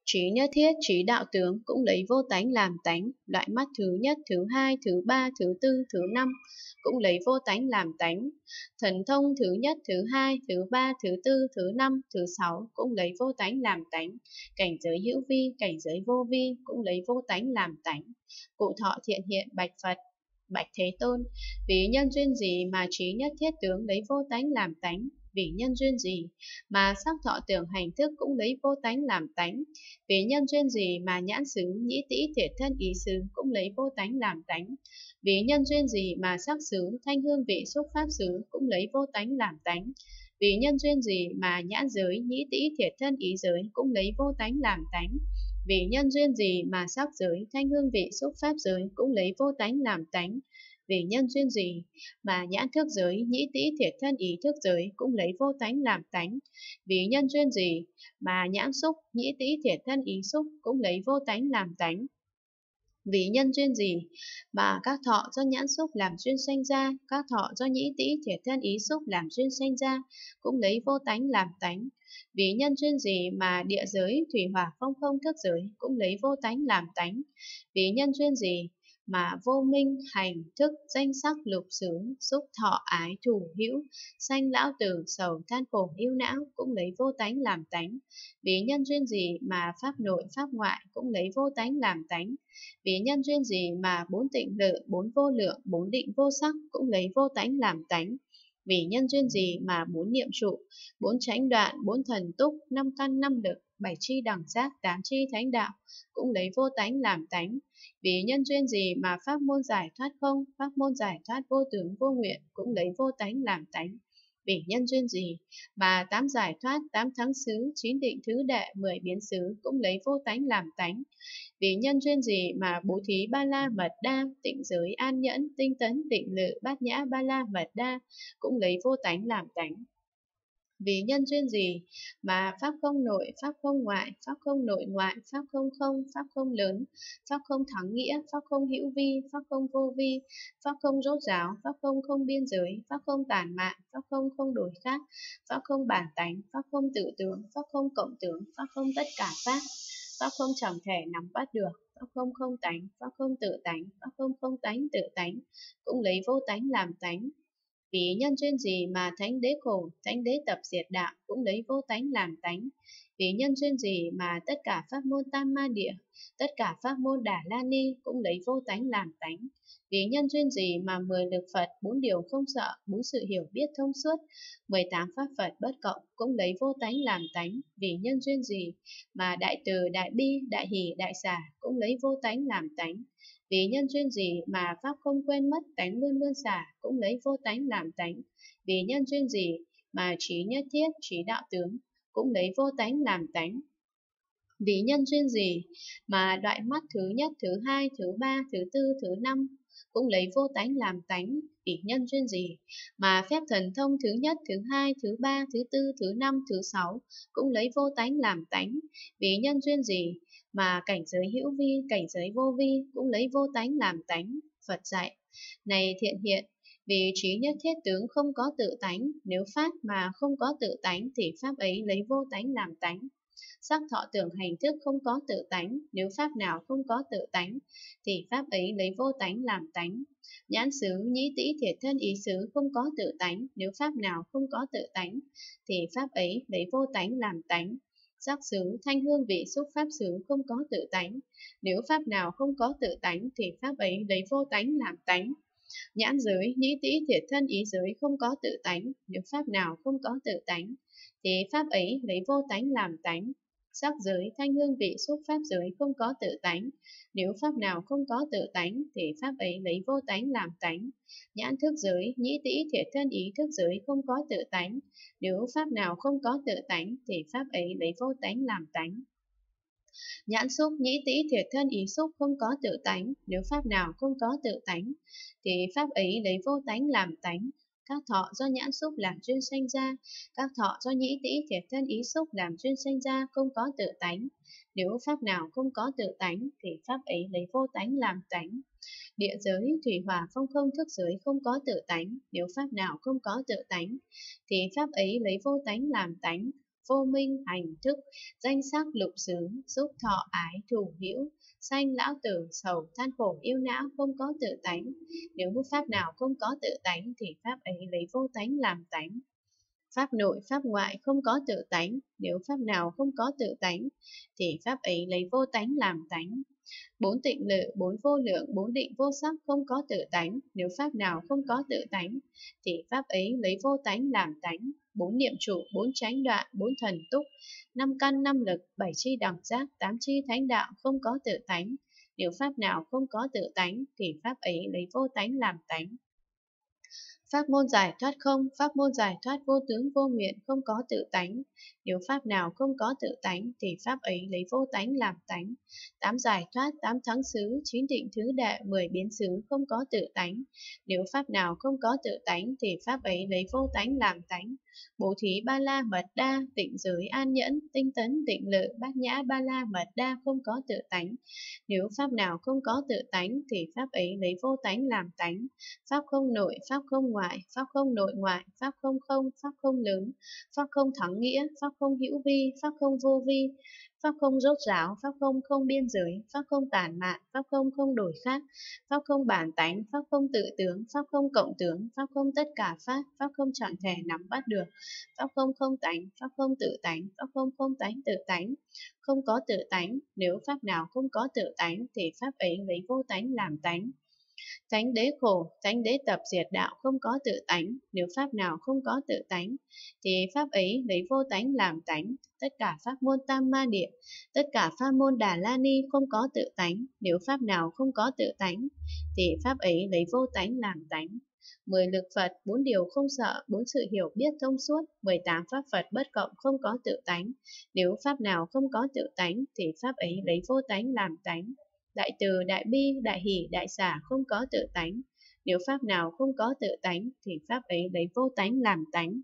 Trí nhất thiết, trí đạo tướng cũng lấy vô tánh làm tánh. Loại mắt thứ nhất, thứ hai, thứ ba, thứ tư, thứ năm cũng lấy vô tánh làm tánh. Thần thông thứ nhất, thứ hai, thứ ba, thứ tư, thứ năm, thứ sáu cũng lấy vô tánh làm tánh. Cảnh giới hữu vi, cảnh giới vô vi cũng lấy vô tánh làm tánh. Cụ thọ thiện hiện bạch Phật: Bạch Thế Tôn, vì nhân duyên gì mà trí nhất thiết tướng lấy vô tánh làm tánh? Vì nhân duyên gì mà sắc thọ tưởng hành thức cũng lấy vô tánh làm tánh? Vì nhân duyên gì mà nhãn xứ, nhĩ tĩ, thiệt thân, ý xứ cũng lấy vô tánh làm tánh? Vì nhân duyên gì mà sắc xứ, thanh hương vị, xúc pháp xứ cũng lấy vô tánh làm tánh? Vì nhân duyên gì mà nhãn giới, nhĩ tĩ, thiệt thân, ý giới cũng lấy vô tánh làm tánh? Vì nhân duyên gì mà sắc giới, thanh hương vị, xúc pháp giới cũng lấy vô tánh làm tánh? Vì nhân duyên gì mà nhãn thức giới, nhĩ tĩ, thiệt thân, ý thức giới cũng lấy vô tánh làm tánh? Vì nhân duyên gì mà nhãn xúc, nhĩ tĩ, thiệt thân, ý xúc cũng lấy vô tánh làm tánh? Vì nhân duyên gì mà các thọ do nhãn xúc làm duyên sanh ra, các thọ do nhĩ tĩ, thiệt thân, ý xúc làm duyên sanh ra cũng lấy vô tánh làm tánh? Vì nhân duyên gì mà địa giới, thủy hỏa phong không thức giới cũng lấy vô tánh làm tánh? Vì nhân duyên gì mà vô minh, hành, thức, danh sắc, lục xứ, xúc, thọ, ái, thủ, hữu, sanh, lão, tử, sầu, than khổ, ưu não cũng lấy vô tánh làm tánh? Vì nhân duyên gì mà pháp nội, pháp ngoại cũng lấy vô tánh làm tánh? Vì nhân duyên gì mà bốn tịnh lự, bốn vô lượng, bốn định vô sắc cũng lấy vô tánh làm tánh? Vì nhân duyên gì mà bốn niệm trụ, bốn chánh đoạn, bốn thần túc, năm căn, năm lực, bảy chi đẳng giác, tám chi thánh đạo cũng lấy vô tánh làm tánh? Vì nhân duyên gì mà pháp môn giải thoát không, pháp môn giải thoát vô tướng vô nguyện cũng lấy vô tánh làm tánh? Vì nhân duyên gì mà tám giải thoát, tám thắng xứ, chín định thứ đệ, 10 biến xứ cũng lấy vô tánh làm tánh? Vì nhân duyên gì mà bố thí ba la mật đa, tịnh giới, an nhẫn, tinh tấn, định lự, bát nhã, ba la mật đa cũng lấy vô tánh làm tánh? Vì nhân duyên gì mà pháp không nội, pháp không ngoại, pháp không nội ngoại, pháp không không, pháp không lớn, pháp không thắng nghĩa, pháp không hữu vi, pháp không vô vi, pháp không rốt ráo, pháp không không biên giới, pháp không tản mạn, pháp không không đổi khác, pháp không bản tánh, pháp không tự tướng, pháp không cộng tướng, pháp không tất cả pháp không chẳng thể nắm bắt được, pháp không không tánh, pháp không tự tánh, pháp không không tánh tự tánh cũng lấy vô tánh làm tánh? Vì nhân duyên gì mà thánh đế khổ, thánh đế tập diệt đạo cũng lấy vô tánh làm tánh? Vì nhân duyên gì mà tất cả pháp môn tam ma địa, tất cả pháp môn đà la ni cũng lấy vô tánh làm tánh? Vì nhân duyên gì mà 10 lực Phật, 4 điều không sợ, 4 sự hiểu biết thông suốt, 18 pháp Phật bất cộng cũng lấy vô tánh làm tánh? Vì nhân duyên gì mà đại từ, đại bi, đại hỷ, đại xả cũng lấy vô tánh làm tánh? Vì nhân duyên gì mà pháp không quên mất, tánh luôn luôn xả cũng lấy vô tánh làm tánh? Vì nhân duyên gì mà trí nhất thiết, trí đạo tướng cũng lấy vô tánh làm tánh? Vì nhân duyên gì mà loại mắt thứ nhất, thứ hai, thứ ba, thứ tư, thứ năm cũng lấy vô tánh làm tánh? Vì nhân duyên gì mà phép thần thông thứ nhất, thứ hai, thứ ba, thứ tư, thứ năm, thứ sáu cũng lấy vô tánh làm tánh? Vì nhân duyên gì mà cảnh giới hữu vi, cảnh giới vô vi cũng lấy vô tánh làm tánh? Phật dạy: Này thiện hiện, vì trí nhất thiết tướng không có tự tánh, nếu pháp mà không có tự tánh thì pháp ấy lấy vô tánh làm tánh. Sắc thọ tưởng hành thức không có tự tánh, nếu pháp nào không có tự tánh thì pháp ấy lấy vô tánh làm tánh. Nhãn xứ, nhĩ tĩ, thiệt thân, ý xứ không có tự tánh, nếu pháp nào không có tự tánh thì pháp ấy lấy vô tánh làm tánh. Sắc xứ, thanh hương vị, xúc pháp xứ không có tự tánh, nếu pháp nào không có tự tánh thì pháp ấy lấy vô tánh làm tánh. Nhãn giới, nhĩ tĩ, thiệt thân, ý giới không có tự tánh, nếu pháp nào không có tự tánh thì pháp ấy lấy vô tánh làm tánh. Sắc giới, thanh hương vị, xúc pháp giới không có tự tánh, nếu pháp nào không có tự tánh thì pháp ấy lấy vô tánh làm tánh. Nhãn thức giới, nhĩ tĩ, thiệt thân, ý thức giới không có tự tánh, nếu pháp nào không có tự tánh thì pháp ấy lấy vô tánh làm tánh. Nhãn xúc, nhĩ tĩ, thiệt thân, ý xúc không có tự tánh, nếu pháp nào không có tự tánh thì pháp ấy lấy vô tánh làm tánh. Các thọ do nhãn xúc làm duyên sanh ra, các thọ do nhĩ tĩ, thiệt thân, ý xúc làm duyên sanh ra không có tự tánh, nếu pháp nào không có tự tánh thì pháp ấy lấy vô tánh làm tánh. Địa giới, thủy hỏa phong không thức giới không có tự tánh, nếu pháp nào không có tự tánh thì pháp ấy lấy vô tánh làm tánh. vô minh hành thức, danh sắc lục xứ, xúc thọ ái thủ hữu, sanh lão tử sầu than khổ yêu não, không có tự tánh. Nếu pháp nào không có tự tánh thì pháp ấy lấy vô tánh làm tánh. Pháp nội pháp ngoại không có tự tánh, nếu pháp nào không có tự tánh thì pháp ấy lấy vô tánh làm tánh. Bốn tịnh lự, bốn vô lượng, bốn định vô sắc không có tự tánh, nếu pháp nào không có tự tánh thì pháp ấy lấy vô tánh làm tánh. Bốn niệm trụ, bốn chánh đoạn, bốn thần túc, năm căn năm lực, bảy chi đẳng giác, tám chi thánh đạo không có tự tánh, nếu pháp nào không có tự tánh thì pháp ấy lấy vô tánh làm tánh. Pháp môn giải thoát không, pháp môn giải thoát vô tướng vô nguyện không có tự tánh. Nếu pháp nào không có tự tánh thì pháp ấy lấy vô tánh làm tánh. Tám giải thoát, tám thắng xứ, chín định thứ đệ, 10 biến xứ không có tự tánh. Nếu pháp nào không có tự tánh thì pháp ấy lấy vô tánh làm tánh. Bố thí ba la mật đa, tịnh giới an nhẫn, tinh tấn tịnh lự, bát nhã ba la mật đa không có tự tánh. Nếu pháp nào không có tự tánh thì pháp ấy lấy vô tánh làm tánh. Pháp không nội, pháp không ngoại, pháp không nội ngoại, pháp không không, pháp không lớn, pháp không thắng nghĩa, pháp không hữu vi, pháp không vô vi, pháp không rốt ráo, pháp không không biên giới, pháp không tản mạn, pháp không không đổi khác, pháp không bản tánh, pháp không tự tướng, pháp không cộng tướng, pháp không tất cả pháp, pháp không chẳng thể nắm bắt được, pháp không không tánh, pháp không tự tánh, pháp không không tánh tự tánh, không có tự tánh. Nếu pháp nào không có tự tánh thì pháp ấy lấy vô tánh làm tánh. Thánh đế khổ, thánh đế tập diệt đạo không có tự tánh, nếu pháp nào không có tự tánh thì pháp ấy lấy vô tánh làm tánh. Tất cả pháp môn Tam Ma Địa, tất cả pháp môn Đà La Ni không có tự tánh, nếu pháp nào không có tự tánh thì pháp ấy lấy vô tánh làm tánh. 10 lực Phật, 4 điều không sợ, 4 sự hiểu biết thông suốt, 18 pháp Phật bất cộng không có tự tánh, nếu pháp nào không có tự tánh thì pháp ấy lấy vô tánh làm tánh. Đại từ, đại bi, đại hỷ, đại xả không có tự tánh, nếu pháp nào không có tự tánh thì pháp ấy lấy vô tánh làm tánh.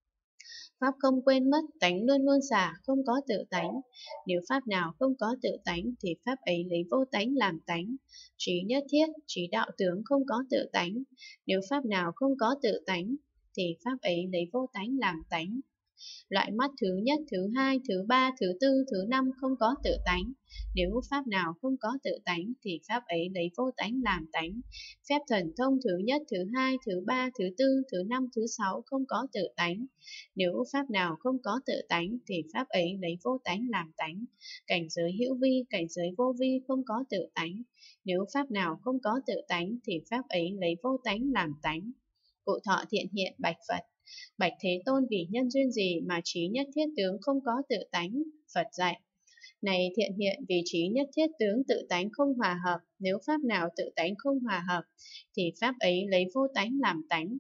Pháp không quên mất, tánh luôn luôn xả, không có tự tánh, nếu pháp nào không có tự tánh thì pháp ấy lấy vô tánh làm tánh. Trí nhất thiết, trí đạo tướng không có tự tánh, nếu pháp nào không có tự tánh thì pháp ấy lấy vô tánh làm tánh. Loại mắt thứ nhất, thứ hai, thứ ba, thứ tư, thứ năm không có tự tánh, nếu pháp nào không có tự tánh thì pháp ấy lấy vô tánh làm tánh. Phép thần thông thứ nhất, thứ hai, thứ ba, thứ tư, thứ năm, thứ sáu không có tự tánh, nếu pháp nào không có tự tánh thì pháp ấy lấy vô tánh làm tánh. Cảnh giới hữu vi, cảnh giới vô vi không có tự tánh, nếu pháp nào không có tự tánh thì pháp ấy lấy vô tánh làm tánh. Cụ thọ thiện hiện bạch Phật: Bạch Thế Tôn, vì nhân duyên gì mà trí nhất thiết tướng không có tự tánh? Phật dạy: Này thiện hiện, vì trí nhất thiết tướng tự tánh không hòa hợp, nếu pháp nào tự tánh không hòa hợp thì pháp ấy lấy vô tánh làm tánh.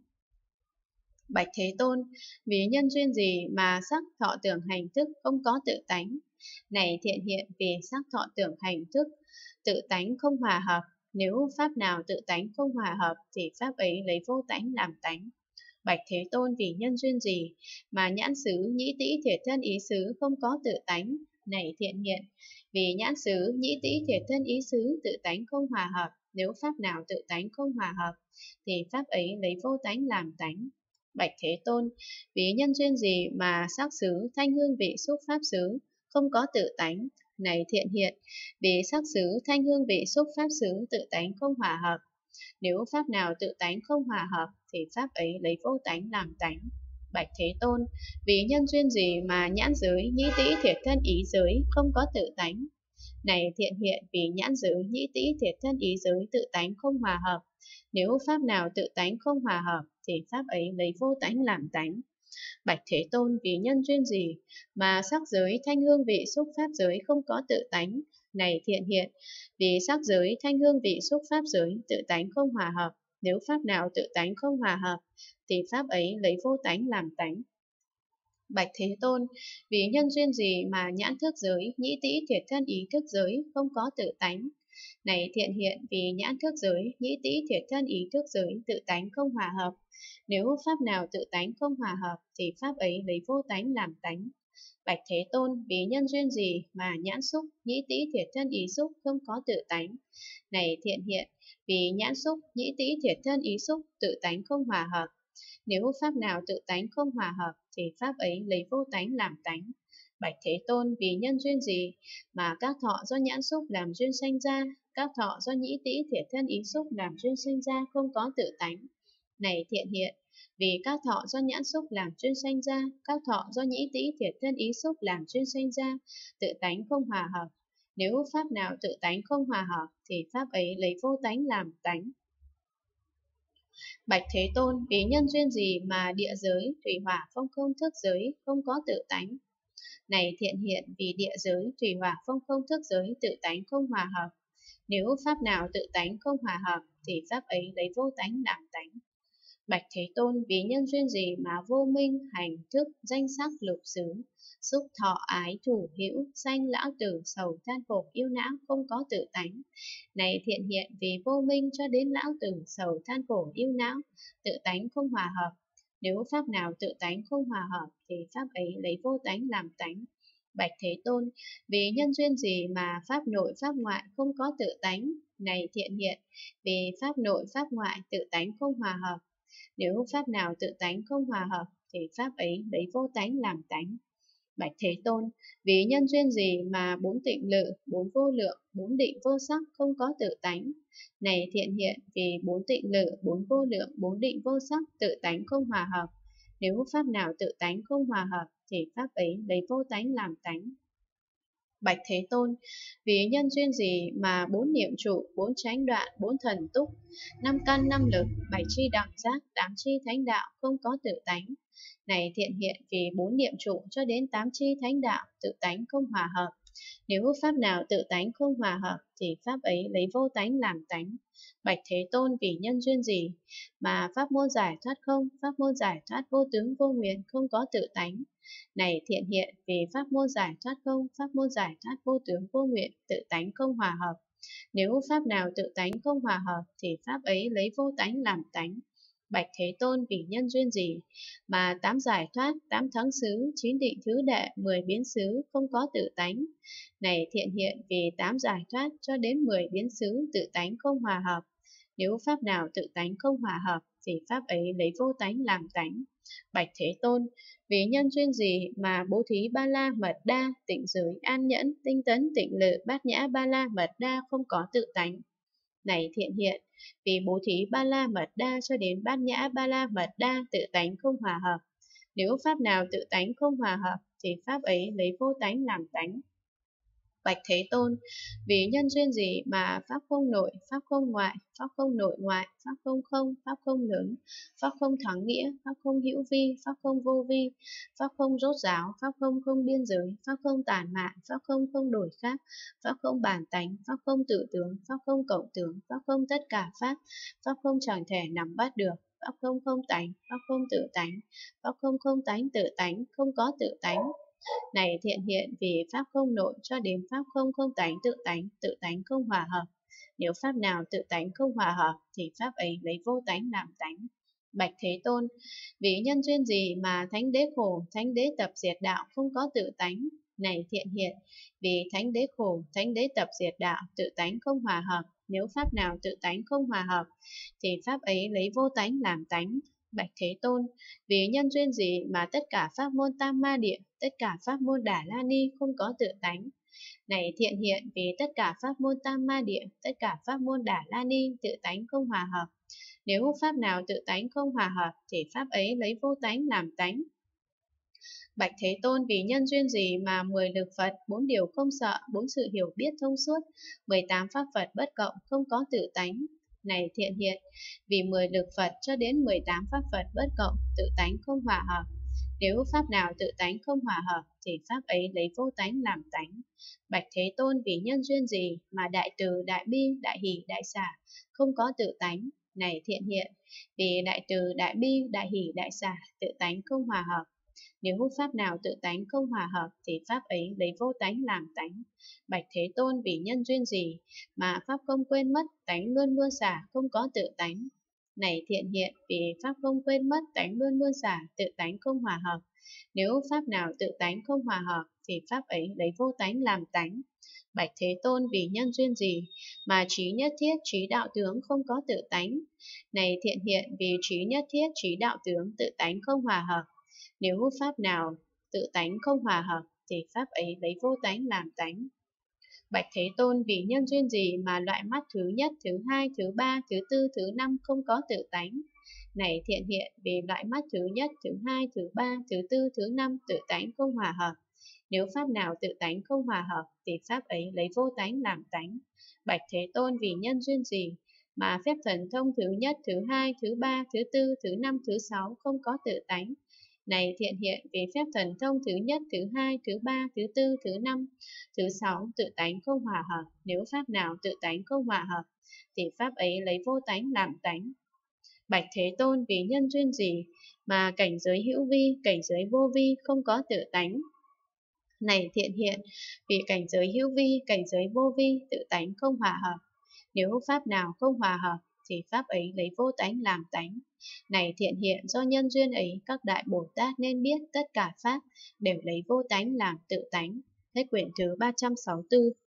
Bạch Thế Tôn, vì nhân duyên gì mà sắc thọ tưởng hành thức không có tự tánh? Này thiện hiện, vì sắc thọ tưởng hành thức tự tánh không hòa hợp, nếu pháp nào tự tánh không hòa hợp thì pháp ấy lấy vô tánh làm tánh. Bạch Thế Tôn, vì nhân duyên gì mà nhãn xứ, nhĩ tĩ, thiệt thân, ý xứ không có tự tánh? Này thiện hiện, vì nhãn xứ, nhĩ tĩ, thiệt thân, ý xứ tự tánh không hòa hợp, nếu pháp nào tự tánh không hòa hợp thì pháp ấy lấy vô tánh làm tánh. Bạch Thế Tôn, vì nhân duyên gì mà sắc xứ, thanh hương vị xúc pháp xứ không có tự tánh? Này thiện hiện, vì sắc xứ, thanh hương vị xúc pháp xứ tự tánh không hòa hợp, nếu pháp nào tự tánh không hòa hợp thì pháp ấy lấy vô tánh làm tánh. Bạch Thế Tôn, vì nhân duyên gì mà nhãn giới, nhĩ tĩ, thiệt thân, ý giới không có tự tánh? Này thiện hiện, vì nhãn giới, nhĩ tĩ, thiệt thân, ý giới tự tánh không hòa hợp, nếu pháp nào tự tánh không hòa hợp thì pháp ấy lấy vô tánh làm tánh. Bạch Thế Tôn, vì nhân duyên gì mà sắc giới, thanh hương vị xúc pháp giới không có tự tánh? Này thiện hiện, vì sắc giới, thanh hương vị xúc pháp giới tự tánh không hòa hợp, nếu pháp nào tự tánh không hòa hợp thì pháp ấy lấy vô tánh làm tánh. Bạch Thế Tôn, vì nhân duyên gì mà nhãn thức giới, nhĩ tĩ, thiệt thân, ý thức giới không có tự tánh? Này thiện hiện, vì nhãn thức giới, nhĩ tĩ, thiệt thân, ý thức giới tự tánh không hòa hợp, nếu pháp nào tự tánh không hòa hợp thì pháp ấy lấy vô tánh làm tánh. Bạch Thế Tôn, vì nhân duyên gì mà nhãn xúc, nhĩ tĩ, thiệt thân, ý xúc không có tự tánh? Này thiện hiện, vì nhãn xúc, nhĩ tĩ, thiệt thân, ý xúc tự tánh không hòa hợp, nếu pháp nào tự tánh không hòa hợp thì pháp ấy lấy vô tánh làm tánh. Bạch Thế Tôn, vì nhân duyên gì mà các thọ do nhãn xúc làm duyên sanh ra, các thọ do nhĩ tĩ thiệt thân ý xúc làm duyên sanh ra không có tự tánh? Này thiện hiện, vì các thọ do nhãn xúc làm duyên sanh ra, các thọ do nhĩ tĩ thiệt thân ý xúc làm duyên sanh ra, tự tánh không hòa hợp. Nếu pháp nào tự tánh không hòa hợp, thì pháp ấy lấy vô tánh làm tánh. Bạch Thế Tôn, vì nhân duyên gì mà địa giới, thủy hỏa phong không thức giới không có tự tánh? Này thiện hiện, vì địa giới, thủy hỏa phong không thức giới tự tánh không hòa hợp. Nếu pháp nào tự tánh không hòa hợp, thì pháp ấy lấy vô tánh làm tánh. Bạch Thế Tôn, vì nhân duyên gì mà vô minh, hành, thức, danh sắc, lục xứ, xúc thọ ái thủ hữu, sanh lão tử, sầu than khổ yêu não không có tự tánh? Này thiện hiện, vì vô minh cho đến lão tử, sầu than khổ yêu não, tự tánh không hòa hợp. Nếu pháp nào tự tánh không hòa hợp, thì pháp ấy lấy vô tánh làm tánh. Bạch Thế Tôn, vì nhân duyên gì mà pháp nội pháp ngoại không có tự tánh? Này thiện hiện, vì pháp nội pháp ngoại tự tánh không hòa hợp. Nếu pháp nào tự tánh không hòa hợp, thì pháp ấy lấy vô tánh làm tánh. Bạch Thế Tôn, vì nhân duyên gì mà bốn tịnh lự, bốn vô lượng, bốn định vô sắc không có tự tánh? Này thiện hiện, vì bốn tịnh lự, bốn vô lượng, bốn định vô sắc tự tánh không hòa hợp. Nếu pháp nào tự tánh không hòa hợp, thì pháp ấy lấy vô tánh làm tánh. Bạch Thế Tôn, vì nhân duyên gì mà bốn niệm trụ, bốn chánh đoạn, bốn thần túc, năm căn năm lực, bảy chi đẳng giác, tám chi thánh đạo không có tự tánh? Này thiện hiện, vì bốn niệm trụ cho đến tám chi thánh đạo tự tánh không hòa hợp. Nếu pháp nào tự tánh không hòa hợp, thì pháp ấy lấy vô tánh làm tánh. Bạch Thế Tôn, vì nhân duyên gì mà pháp môn giải thoát không, pháp môn giải thoát vô tướng vô nguyện không có tự tánh? Này thiện hiện, vì pháp môn giải thoát không, pháp môn giải thoát vô tướng vô nguyện tự tánh không hòa hợp. Nếu pháp nào tự tánh không hòa hợp, thì pháp ấy lấy vô tánh làm tánh. Bạch Thế Tôn, vì nhân duyên gì mà tám giải thoát, tám thắng xứ, chín định thứ đệ, 10 biến xứ không có tự tánh? Này thiện hiện, vì tám giải thoát cho đến 10 biến xứ tự tánh không hòa hợp. Nếu pháp nào tự tánh không hòa hợp, thì pháp ấy lấy vô tánh làm tánh. Bạch Thế Tôn, vì nhân duyên gì mà bố thí ba la mật đa, tịnh giới, an nhẫn, tinh tấn, tịnh lự, bát nhã ba la mật đa không có tự tánh? Này thiện hiện, vì bố thí ba la mật đa cho đến bát nhã ba la mật đa tự tánh không hòa hợp. Nếu pháp nào tự tánh không hòa hợp, thì pháp ấy lấy vô tánh làm tánh. Bạch Thế Tôn, vì nhân duyên gì mà pháp không nội, pháp không ngoại, pháp không nội ngoại, pháp không không, pháp không lớn, pháp không thắng nghĩa, pháp không hữu vi, pháp không vô vi, pháp không rốt ráo, pháp không không biên giới, pháp không tản mạn, pháp không không đổi khác, pháp không bản tánh, pháp không tự tướng, pháp không cộng tướng, pháp không tất cả pháp không chẳng thể nắm bắt được, pháp không không tánh, pháp không tự tánh, pháp không không tánh tự tánh, không có tự tánh? Này thiện hiện, vì pháp không nội cho đến pháp không không tánh, tự tánh không hòa hợp. Nếu pháp nào tự tánh không hòa hợp, thì pháp ấy lấy vô tánh làm tánh. Bạch Thế Tôn, vì nhân duyên gì mà thánh đế khổ, thánh đế tập diệt đạo không có tự tánh? Này thiện hiện, vì thánh đế khổ, thánh đế tập diệt đạo, tự tánh không hòa hợp. Nếu pháp nào tự tánh không hòa hợp, thì pháp ấy lấy vô tánh làm tánh. Bạch Thế Tôn, vì nhân duyên gì mà tất cả pháp môn Tam Ma Địa, tất cả pháp môn Đà La Ni không có tự tánh? Này thiện hiện, vì tất cả pháp môn Tam Ma Địa, tất cả pháp môn Đà La Ni tự tánh không hòa hợp. Nếu pháp nào tự tánh không hòa hợp, thì pháp ấy lấy vô tánh làm tánh. Bạch Thế Tôn, vì nhân duyên gì mà 10 lực Phật, 4 điều không sợ, 4 sự hiểu biết thông suốt, 18 pháp Phật bất cộng không có tự tánh? Này thiện hiện, vì 10 lực Phật cho đến 18 pháp Phật bất cộng, tự tánh không hòa hợp. Nếu pháp nào tự tánh không hòa hợp, thì pháp ấy lấy vô tánh làm tánh. Bạch Thế Tôn, vì nhân duyên gì mà đại từ, đại bi, đại hỷ, đại xả không có tự tánh? Này thiện hiện, vì đại từ, đại bi, đại hỷ, đại xả tự tánh không hòa hợp. Nếu pháp nào tự tánh không hòa hợp, thì pháp ấy lấy vô tánh làm tánh. Bạch Thế Tôn, vì nhân duyên gì mà pháp không quên mất, tánh luôn luôn xả không có tự tánh? Này thiện hiện, vì pháp không quên mất, tánh luôn luôn xả, tự tánh không hòa hợp. Nếu pháp nào tự tánh không hòa hợp, thì pháp ấy lấy vô tánh làm tánh. Bạch Thế Tôn, vì nhân duyên gì mà trí nhất thiết, trí đạo tướng không có tự tánh? Này thiện hiện, vì trí nhất thiết, trí đạo tướng tự tánh không hòa hợp. Nếu pháp nào tự tánh không hòa hợp thì pháp ấy lấy vô tánh làm tánh. Bạch Thế Tôn, vì nhân duyên gì mà loại mắt thứ nhất, thứ hai, thứ ba, thứ tư, thứ năm không có tự tánh? Này Thiện Hiện, vì loại mắt thứ nhất, thứ hai, thứ ba, thứ tư, thứ năm tự tánh không hòa hợp. Nếu pháp nào tự tánh không hòa hợp thì pháp ấy lấy vô tánh làm tánh. Bạch Thế Tôn, vì nhân duyên gì mà phép thần thông thứ nhất, thứ hai, thứ ba, thứ tư, thứ năm, thứ sáu không có tự tánh? Này Thiện Hiện, vì phép thần thông thứ nhất, thứ hai, thứ ba, thứ tư, thứ năm, thứ sáu tự tánh không hòa hợp. Nếu pháp nào tự tánh không hòa hợp thì pháp ấy lấy vô tánh làm tánh. Bạch Thế Tôn, vì nhân duyên gì mà cảnh giới hữu vi, cảnh giới vô vi không có tự tánh? Này Thiện Hiện, vì cảnh giới hữu vi, cảnh giới vô vi tự tánh không hòa hợp. Nếu pháp nào không hòa hợp thì pháp ấy lấy vô tánh làm tánh. Này Thiện Hiện, do nhân duyên ấy, các đại Bồ Tát nên biết tất cả pháp đều lấy vô tánh làm tự tánh. Hết quyển thứ 364.